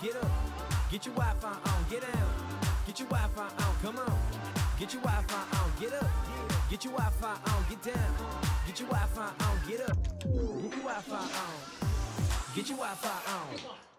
get up. Get your Wi-Fi on, get down. Get your Wi-Fi on, come on. Get your Wi-Fi on, get up. Get your Wi-Fi on, get down. Get your Wi-Fi on, get up. Get your Wi-Fi on. Get your Wi-Fi on.